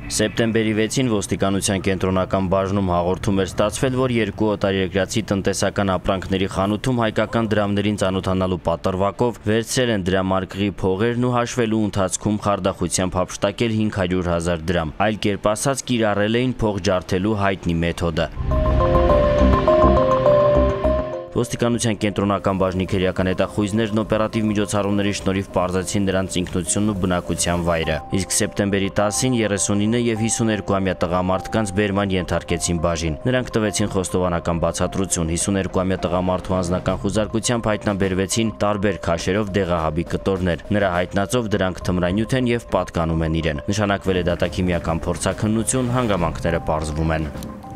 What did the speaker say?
Սեպտեմբերի 6-ին ոստիկանության կենտրոնական բաժնում հաղորդում էր ստացվել, որ երկու օտարերկրացի տնտեսական ապրանքների խանութում հայկական դրամներին ծանոթանալու պատրվակով վերցրել են դրամարկղի փողերն ու հաշվելու ընթացքում խարդախությամբ հափշտակել 500,000 դրամ, այլ կերպ ասած կիրառել էին փող ջարդելու հայտնի մեթոդը։ Ոստիկանության կենտրոնական բաժնի քերեական հետախույզներն օպերատիվ միջոցառումների շնորհիվ պարզեցին նրանց ինքնությունն ու բնակության վայրը, իսկ սեպտեմբերի 10-ին 39 և 52-ամյա տղամարդկանց բերման ենթարկեցին բաժին։ Նրանք տվեցին խոստովանական բացատրություն, 52-ամյա տղամարդու անձնական խուզարկությամբ հայտնաբերվեցին տարբեր քաշերով դեղահաբի կտորներ։ Նրա հայտնածով դրանք թմրանյութ են և պատկանում են իրեն։ Նշանակվել է դատաքիմիական փորձաքննություն, հանգամանքները պարզվում են։